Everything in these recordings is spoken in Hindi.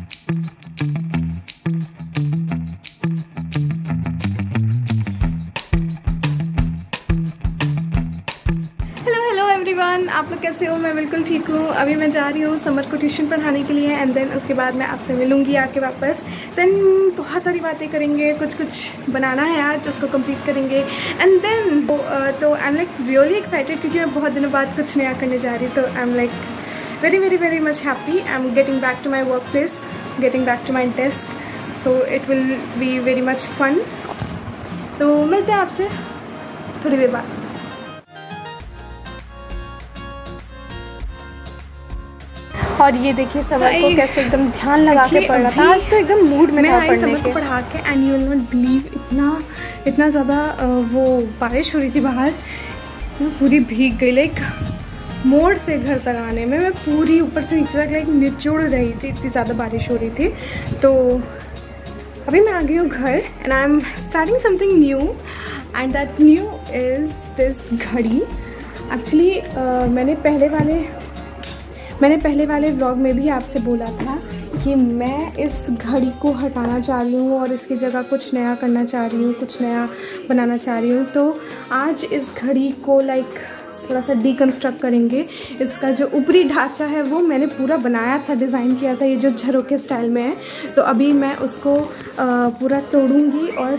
आप लोग कैसे हो? मैं बिल्कुल ठीक हूँ। अभी मैं जा रही हूँ समर को ट्यूशन पढ़ाने के लिए एंड देन उसके बाद मैं आपसे मिलूँगी आके वापस। देन बहुत सारी बातें करेंगे, कुछ बनाना है आज, उसको कंप्लीट करेंगे एंड देन तो I am like really excited क्योंकि मैं बहुत दिनों बाद कुछ नया करने जा रही हूँ। तो I am like very much happy. I am getting back to my workplace, getting back to my desk, so it will be very much fun. तो मिलते हैं आपसे थोड़ी देर बाद। और ये देखिए समर को कैसे एकदम ध्यान लगा के पढ़ रहा था। आज तो एकदम मूड में था पढ़ने के। समर को पढ़ा के and you will not believe इतना ज़्यादा वो बारिश हो रही थी बाहर, मैं पूरी भीग गई। लाइक मोड़ से घर तक आने में मैं पूरी ऊपर से नीचे तक लाइक निचोड़ रही थी, इतनी ज़्यादा बारिश हो रही थी। तो अभी मैं आ गई हूँ घर and I am starting something new and that new is this घड़ी। एक्चुअली मैंने पहले वाले व्लॉग में भी आपसे बोला था कि मैं इस घड़ी को हटाना चाह रही हूँ और इसकी जगह कुछ नया करना चाह रही हूँ, कुछ नया बनाना चाह रही हूँ। तो आज इस घड़ी को लाइक थोड़ा सा डिकन्स्ट्रक्ट करेंगे। इसका जो ऊपरी ढांचा है वो मैंने पूरा बनाया था, डिज़ाइन किया था, ये जो झरोके स्टाइल में है। तो अभी मैं उसको पूरा तोड़ूँगी और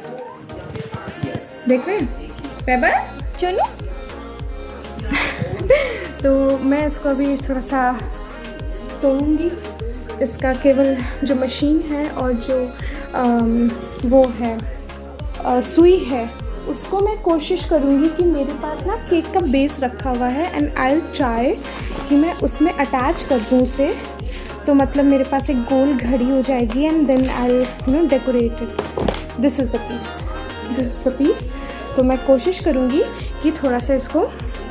देख रहे हैं पेपर चलो तो मैं इसको अभी थोड़ा सा तोड़ूँगी। इसका केवल जो मशीन है और जो वो है सुई है उसको मैं कोशिश करूँगी कि मेरे पास ना केक का बेस रखा हुआ है एंड आई विल ट्राई कि मैं उसमें अटैच कर दूँ उसे। तो मतलब मेरे पास एक गोल घड़ी हो जाएगी and then I will decorate it. This is the piece. तो मैं कोशिश करूँगी कि थोड़ा सा इसको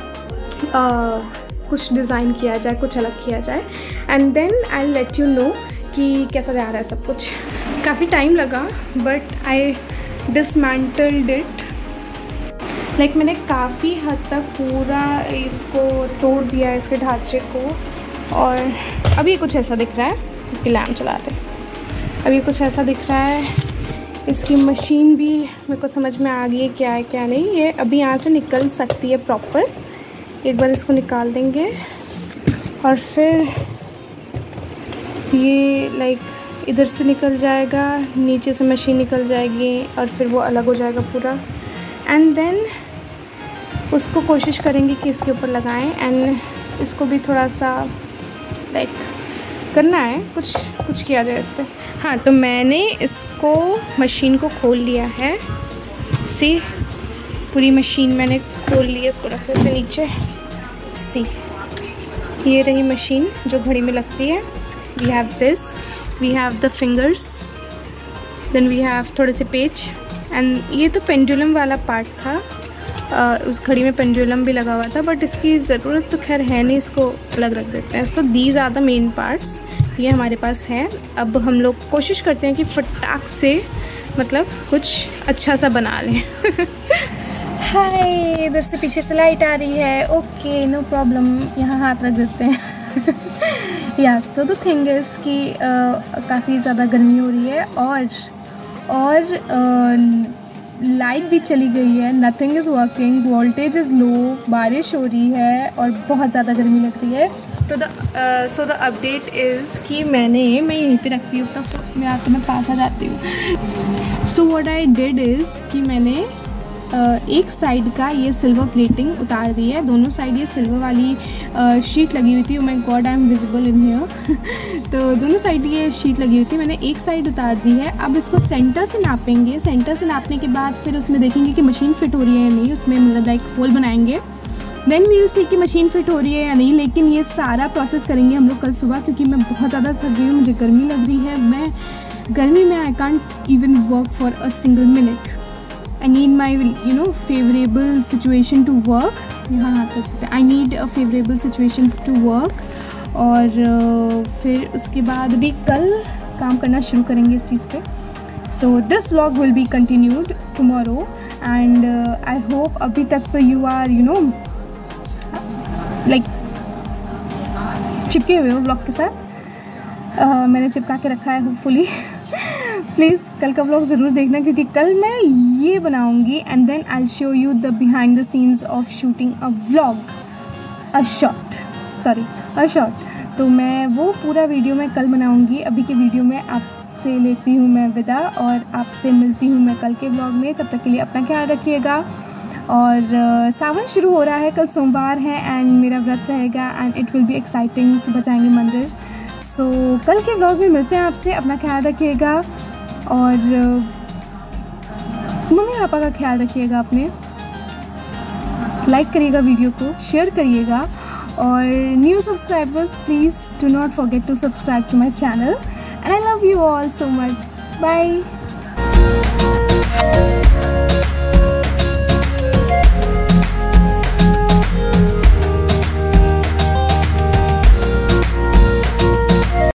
कुछ डिज़ाइन किया जाए, कुछ अलग किया जाए and then I let you know कि कैसा जा रहा है सब कुछ। काफ़ी टाइम लगा but I dismantled it. Like मैंने काफ़ी हद तक पूरा इसको तोड़ दिया, इसके ढांचे को। और अभी कुछ ऐसा दिख रहा है कि लैम्प चलाते, अभी कुछ ऐसा दिख रहा है। इसकी मशीन भी मेरे को समझ में आ गई है क्या है क्या नहीं। ये अभी यहाँ से निकल सकती है प्रॉपर। एक बार इसको निकाल देंगे और फिर ये लाइक इधर से निकल जाएगा, नीचे से मशीन निकल जाएगी और फिर वो अलग हो जाएगा पूरा। एंड देन उसको कोशिश करेंगे कि इसके ऊपर लगाएं एंड इसको भी थोड़ा सा लाइक करना है, कुछ किया जाए इस पर। हाँ, तो मैंने इसको मशीन को खोल लिया है। सी पूरी मशीन मैंने खोल ली है। इसको रख देते हैं नीचे। सी ये रही मशीन जो घड़ी में लगती है। We have this, we have the fingers, then we have थोड़े से पेज एंड ये तो पेंडुलम वाला पार्ट था। उस घड़ी में पेंडुलम भी लगा हुआ था बट इसकी ज़रूरत तो खैर है नहीं, इसको अलग रख देते हैं। So these are the main parts, ये हमारे पास है। अब हम लोग कोशिश करते हैं कि फटाक से मतलब कुछ अच्छा सा बना लें। हाय, इधर से पीछे से लाइट आ रही है। ओके, नो प्रॉब्लम, यहाँ हाथ रख देते हैं। या सो द थिंग इज़ कि काफ़ी ज़्यादा गर्मी हो रही है और लाइट भी चली गई है। Nothing is working, voltage is low, बारिश हो रही है और बहुत ज़्यादा गर्मी लग रही है। तो सो द अपडेट इज़ कि मैं यहीं पे रखती हूँ तो मैं आके मैं पास आ जाती हूँ। So what I did is कि मैंने एक साइड का ये सिल्वर प्लेटिंग उतार दी है। दोनों साइड ये सिल्वर वाली शीट लगी हुई थी। Oh my god, I am visible in here. तो दोनों साइड ये शीट लगी हुई थी, मैंने एक साइड उतार दी है। अब इसको सेंटर से नापेंगे। सेंटर से नापने के बाद फिर उसमें देखेंगे कि मशीन फिट हो रही है या नहीं, उसमें मतलब लाइक होल बनाएंगे। देन वील सी कि मशीन फिट हो रही है या नहीं। लेकिन ये सारा प्रोसेस करेंगे हम लोग कल सुबह क्योंकि मैं बहुत ज़्यादा थक गई हूँ, मुझे गर्मी लग रही है। मैं गर्मी में I can't even work for a single minute. I need my favorable situation to work. यहाँ हाथ रख सकते हैं। I need a favorable situation to work. और फिर उसके बाद भी कल काम करना शुरू करेंगे इस चीज़ पे। So this vlog will be continued tomorrow and I hope अभी तक तो you are like चिपके हुए हो vlog के साथ। मैंने चिपका के रखा है होपफुली। प्लीज़ कल का व्लॉग ज़रूर देखना, क्योंकि कल मैं ये बनाऊँगी and then I show you the behind the scenes of shooting a vlog, a short. तो मैं वो पूरा वीडियो मैं कल बनाऊँगी। अभी के वीडियो में आपसे लेती हूँ मैं विदा और आपसे मिलती हूँ मैं कल के व्लॉग में। तब तक के लिए अपना ख्याल रखिएगा। और सावन शुरू हो रहा है, कल सोमवार है एंड मेरा व्रत रहेगा and it will be exciting. सुबह जाएंगे मंदिर। सो कल के व्लॉग में मिलते हैं आपसे। अपना ख्याल रखिएगा और मम्मी पापा का ख्याल रखिएगा अपने। लाइक करिएगा वीडियो को, शेयर करिएगा और new subscribers please do not forget to subscribe to my channel and I love you all so much. Bye.